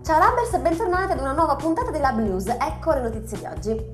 Ciao Labbers e bentornati ad una nuova puntata di Lab News, ecco le notizie di oggi.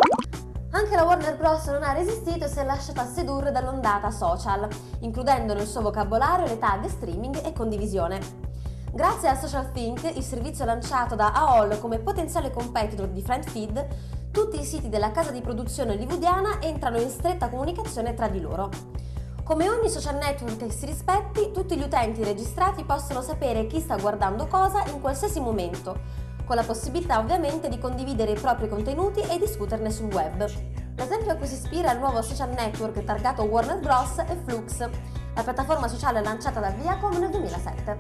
Anche la Warner Bros. Non ha resistito e si è lasciata sedurre dall'ondata social, includendo nel suo vocabolario le tag streaming e condivisione. Grazie a SocialThink, il servizio lanciato da AOL come potenziale competitor di FriendFeed, tutti i siti della casa di produzione hollywoodiana entrano in stretta comunicazione tra di loro. Come ogni social network che si rispetti, tutti gli utenti registrati possono sapere chi sta guardando cosa in qualsiasi momento, con la possibilità ovviamente di condividere i propri contenuti e discuterne sul web. L'esempio a cui si ispira il nuovo social network targato Warner Bros. È Flux, la piattaforma sociale lanciata da Viacom nel 2007.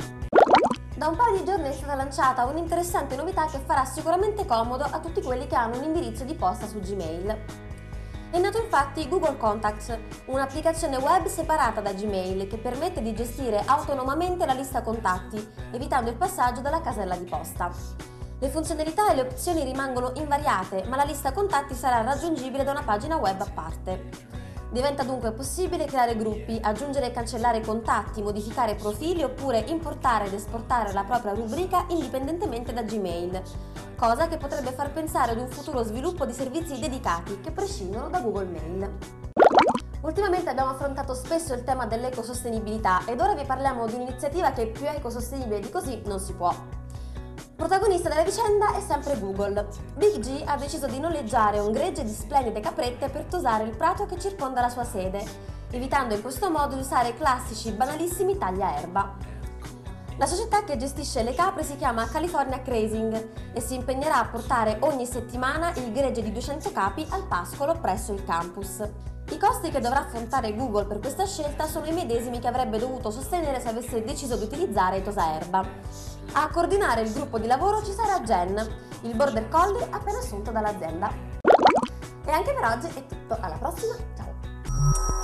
Da un paio di giorni è stata lanciata un'interessante novità che farà sicuramente comodo a tutti quelli che hanno un indirizzo di posta su Gmail. È nato infatti Google Contacts, un'applicazione web separata da Gmail che permette di gestire autonomamente la lista contatti, evitando il passaggio dalla casella di posta. Le funzionalità e le opzioni rimangono invariate, ma la lista contatti sarà raggiungibile da una pagina web a parte. Diventa dunque possibile creare gruppi, aggiungere e cancellare contatti, modificare profili oppure importare ed esportare la propria rubrica indipendentemente da Gmail, cosa che potrebbe far pensare ad un futuro sviluppo di servizi dedicati che prescindono da Google Mail. Ultimamente abbiamo affrontato spesso il tema dell'ecosostenibilità ed ora vi parliamo di un'iniziativa che più ecosostenibile di così non si può. Protagonista della vicenda è sempre Google. Big G ha deciso di noleggiare un gregge di splendide caprette per tosare il prato che circonda la sua sede, evitando in questo modo di usare i classici banalissimi tagliaerba. La società che gestisce le capre si chiama California Grazing e si impegnerà a portare ogni settimana il gregge di 200 capi al pascolo presso il campus. I costi che dovrà affrontare Google per questa scelta sono i medesimi che avrebbe dovuto sostenere se avesse deciso di utilizzare i tosaerba. A coordinare il gruppo di lavoro ci sarà Jen, il border collie appena assunto dall'azienda. E anche per oggi è tutto, alla prossima, ciao!